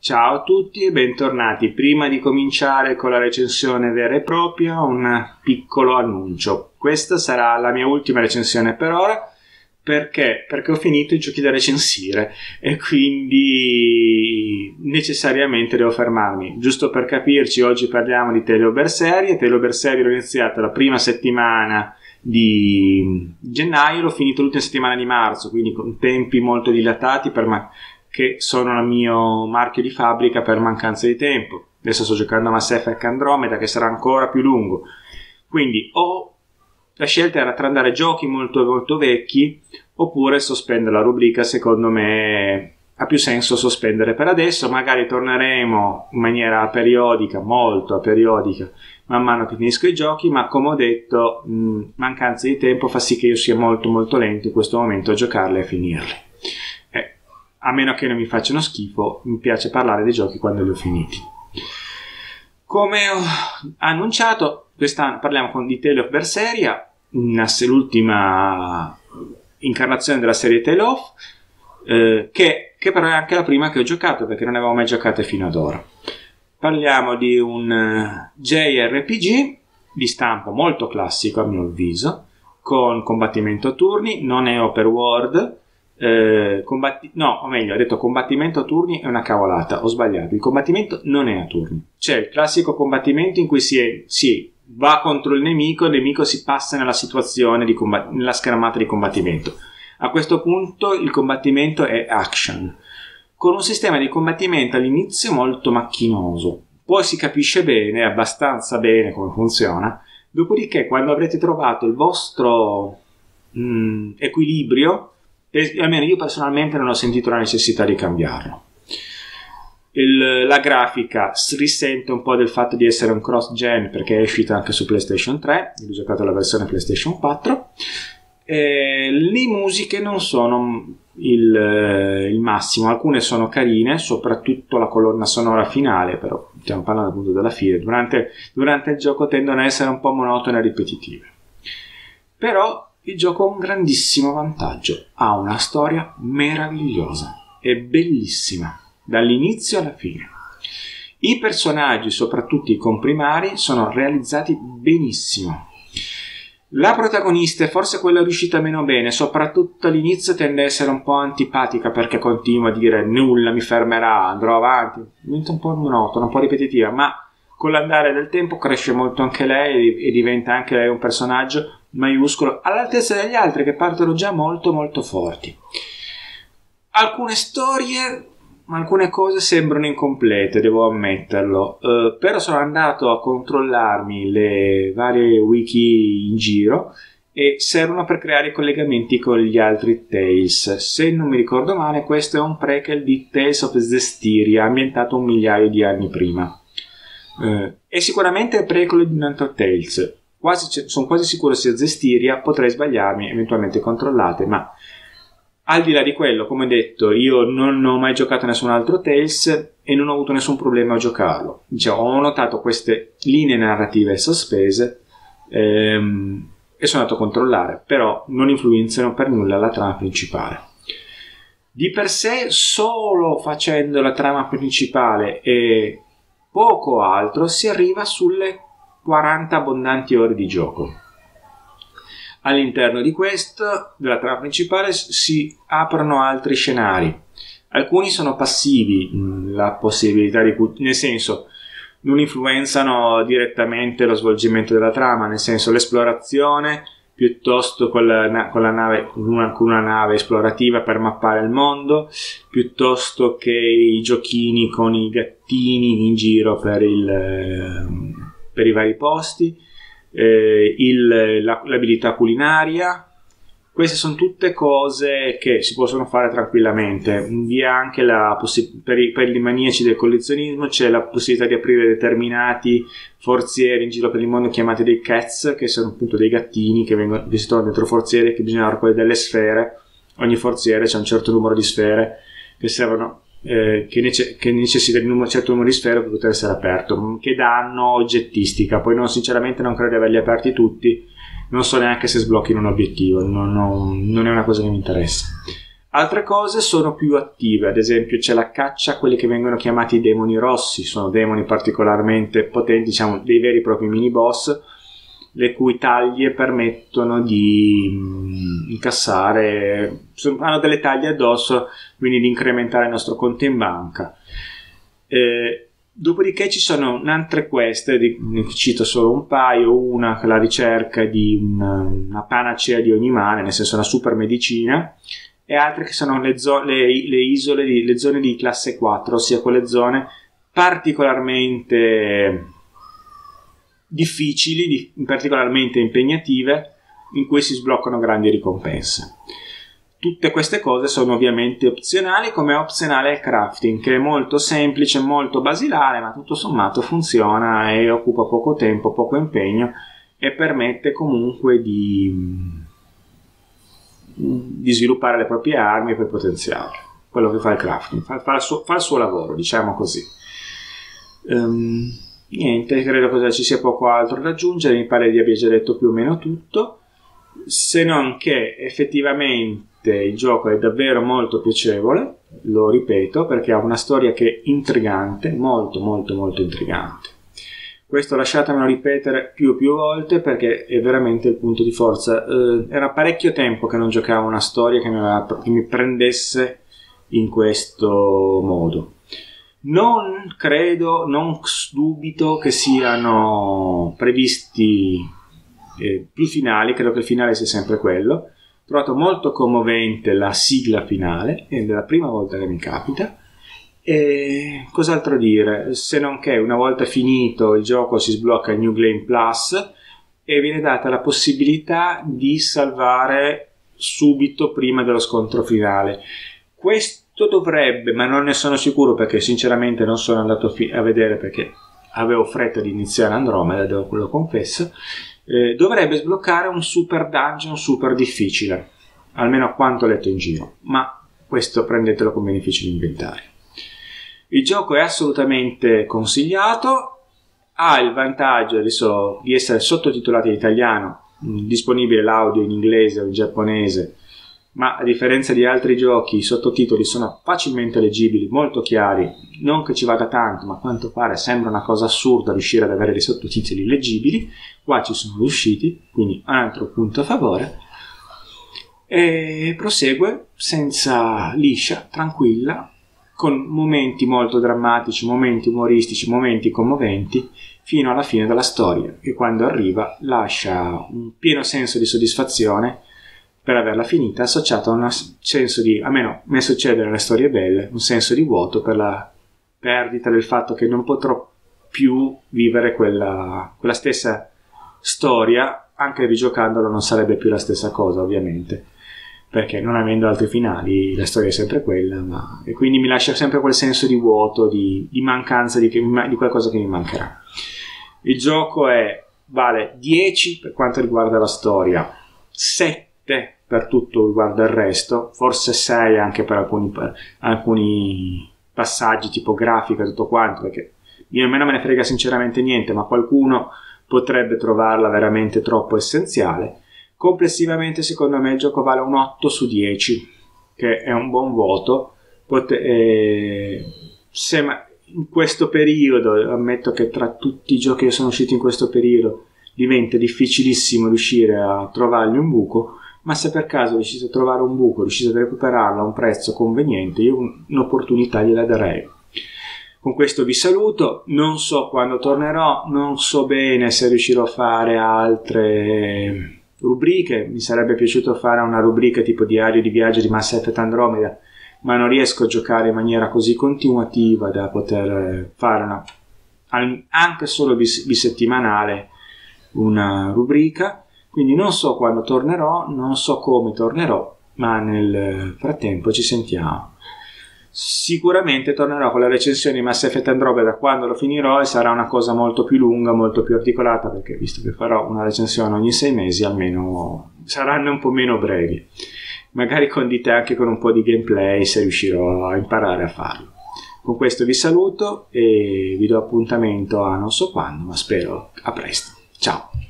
Ciao a tutti e bentornati. Prima di cominciare con la recensione vera e propria, un piccolo annuncio. Questa sarà la mia ultima recensione per ora, perché ho finito i giochi da recensire e quindi necessariamente devo fermarmi. Giusto per capirci, oggi parliamo di Tale of Berseria. Tale of Berseria l'ho iniziato la prima settimana di gennaio, l'ho finito l'ultima settimana di marzo, quindi con tempi molto dilatati che sono il mio marchio di fabbrica per mancanza di tempo. Adesso sto giocando a Mass Effect Andromeda, che sarà ancora più lungo, quindi la scelta era tra andare a giochi molto molto vecchi oppure sospendere la rubrica. Secondo me ha più senso sospendere per adesso, magari torneremo in maniera periodica, molto periodica, man mano che finisco i giochi, ma come ho detto, mancanza di tempo fa sì che io sia molto molto lento in questo momento a giocarli e a finirli. A meno che non mi facciano schifo, mi piace parlare dei giochi quando li ho finiti. Come ho annunciato, quest'anno parliamo di Tale of Berseria, l'ultima incarnazione della serie Tale of, che però è anche la prima che ho giocato, perché non avevo mai giocato fino ad ora. Parliamo di un JRPG di stampo molto classico, a mio avviso, con combattimento a turni, non è open world. Ho detto combattimento a turni è una cavolata, ho sbagliato. Il combattimento non è a turni, c'è il classico combattimento in cui si va contro il nemico si passa nella situazione nella schermata di combattimento. A questo punto il combattimento è action, con un sistema di combattimento all'inizio molto macchinoso, poi si capisce bene, abbastanza bene come funziona. Dopodiché, quando avrete trovato il vostro equilibrio, almeno io personalmente non ho sentito la necessità di cambiarlo. La grafica risente un po' del fatto di essere un cross gen, perché è uscita anche su PlayStation 3, io ho giocato la versione PlayStation 4. Le musiche non sono il massimo, alcune sono carine, soprattutto la colonna sonora finale, però stiamo parlando appunto della fine. Durante il gioco tendono a essere un po' monotone e ripetitive, però il gioco ha un grandissimo vantaggio: ha una storia meravigliosa e bellissima dall'inizio alla fine. I personaggi, soprattutto i comprimari, sono realizzati benissimo. La protagonista è forse quella riuscita meno bene, soprattutto all'inizio tende a essere un po' antipatica, perché continua a dire nulla mi fermerà, andrò avanti, diventa un po' monotona, un po' ripetitiva, ma con l'andare del tempo cresce molto anche lei e diventa anche lei un personaggio maiuscolo all'altezza degli altri, che partono già molto molto forti. Alcune cose sembrano incomplete, devo ammetterlo, però sono andato a controllarmi le varie wiki in giro e servono per creare i collegamenti con gli altri Tales. Se non mi ricordo male, questo è un prequel di Tales of Zestiria, ambientato 1 migliaio di anni prima. È sicuramente il prequel di un altro Tales. Sono quasi sicuro sia Zestiria, potrei sbagliarmi, eventualmente controllate, ma al di là di quello, come detto, io non ho mai giocato a nessun altro Tales e non ho avuto nessun problema a giocarlo. Ho notato queste linee narrative sospese e sono andato a controllare, però non influenzano per nulla la trama principale. Di per sé, solo facendo la trama principale e poco altro, si arriva sulle 40 abbondanti ore di gioco. All'interno di questo, della trama principale, si aprono altri scenari. Alcuni sono passivi, la possibilità nel senso, non influenzano direttamente lo svolgimento della trama, nel senso l'esplorazione, piuttosto con una nave esplorativa per mappare il mondo, piuttosto che i giochini con i gattini in giro per i vari posti, l'abilità culinaria. Queste sono tutte cose che si possono fare tranquillamente. Vi è anche per i maniaci del collezionismo c'è la possibilità di aprire determinati forzieri in giro per il mondo chiamati dei cats, che sono appunto dei gattini che si trovano dentro forzieri, che bisogna raccogliere delle sfere. Ogni forziere c'è un certo numero di sfere che servono, che necessita di un certo numero di sfere per poter essere aperto, che danno oggettistica. Poi sinceramente non credo di averli aperti tutti, non so neanche se sblocchino un obiettivo, non è una cosa che mi interessa. Altre cose sono più attive, ad esempio c'è la caccia a quelli che vengono chiamati demoni rossi, sono demoni particolarmente potenti, diciamo dei veri e propri mini boss, le cui taglie permettono di incassare, hanno delle taglie addosso, quindi di incrementare il nostro conto in banca. Dopodiché ci sono altre quest, ne cito solo un paio, una che è la ricerca di una panacea di ogni male, nel senso una super medicina, e altre che sono le isole, le zone di classe 4, ossia quelle zone particolarmente difficili, particolarmente impegnative, in cui si sbloccano grandi ricompense. Tutte queste cose sono ovviamente opzionali, come è opzionale il crafting, che è molto semplice, molto basilare, ma tutto sommato funziona e occupa poco tempo, poco impegno e permette comunque di sviluppare le proprie armi per potenziarle. Quello che fa il crafting, fa il suo lavoro, diciamo così. Niente, credo che ci sia poco altro da aggiungere, mi pare di aver già detto più o meno tutto, se non che effettivamente il gioco è davvero molto piacevole, lo ripeto, perché ha una storia che è intrigante, molto molto molto intrigante. Questo lasciatemelo ripetere più e più volte perché è veramente il punto di forza. Era parecchio tempo che non giocavo una storia che mi prendesse in questo modo. Non credo, non dubito che siano previsti più finali, credo che il finale sia sempre quello. Ho trovato molto commovente la sigla finale, ed è la prima volta che mi capita. E cos'altro dire? Se non che una volta finito il gioco si sblocca il New Game Plus e viene data la possibilità di salvare subito prima dello scontro finale. Questo dovrebbe, ma non ne sono sicuro perché sinceramente non sono andato a vedere perché avevo fretta di iniziare Andromeda, lo confesso, dovrebbe sbloccare un super dungeon super difficile, almeno a quanto ho letto in giro, ma questo prendetelo come beneficio di inventario. Il gioco è assolutamente consigliato, ha il vantaggio adesso di essere sottotitolato in italiano, disponibile l'audio in inglese o in giapponese, ma a differenza di altri giochi i sottotitoli sono facilmente leggibili, molto chiari, non che ci vada tanto, ma a quanto pare sembra una cosa assurda riuscire ad avere dei sottotitoli leggibili, qua ci sono riusciti, quindi un altro punto a favore, e prosegue senza liscia, tranquilla, con momenti molto drammatici, momenti umoristici, momenti commoventi, fino alla fine della storia, che quando arriva lascia un pieno senso di soddisfazione per averla finita, associato a un senso di, almeno a me succede nelle storie belle, un senso di vuoto per la perdita del fatto che non potrò più vivere quella stessa storia, anche rigiocandolo non sarebbe più la stessa cosa ovviamente, perché non avendo altri finali la storia è sempre quella, e quindi mi lascia sempre quel senso di vuoto, di mancanza di qualcosa che mi mancherà. Il gioco vale 10 per quanto riguarda la storia, 7 per tutto riguardo il resto, forse 6 anche per alcuni passaggi tipo grafica e tutto quanto, perché io nemmeno me ne frega sinceramente niente, ma qualcuno potrebbe trovarla veramente troppo essenziale. Complessivamente secondo me il gioco vale un 8 su 10, che è un buon voto. Se in questo periodo, ammetto che tra tutti i giochi che sono usciti in questo periodo diventa difficilissimo riuscire a trovargli un buco, ma se per caso riuscite a trovare un buco, riuscite a recuperarlo a un prezzo conveniente, io un'opportunità gliela darei. Con questo vi saluto, non so quando tornerò, non so bene se riuscirò a fare altre rubriche, mi sarebbe piaciuto fare una rubrica tipo diario di viaggio di Mass Effect Andromeda, ma non riesco a giocare in maniera così continuativa da poter fare anche solo bisettimanale una rubrica, quindi non so quando tornerò, non so come tornerò, ma nel frattempo ci sentiamo. Sicuramente tornerò con la recensione di Mass Effect Andromeda quando lo finirò e sarà una cosa molto più lunga, molto più articolata, perché visto che farò una recensione ogni 6 mesi almeno saranno un po' meno brevi, magari condite anche con un po' di gameplay se riuscirò a imparare a farlo. Con questo vi saluto e vi do appuntamento a non so quando, ma spero a presto. Ciao!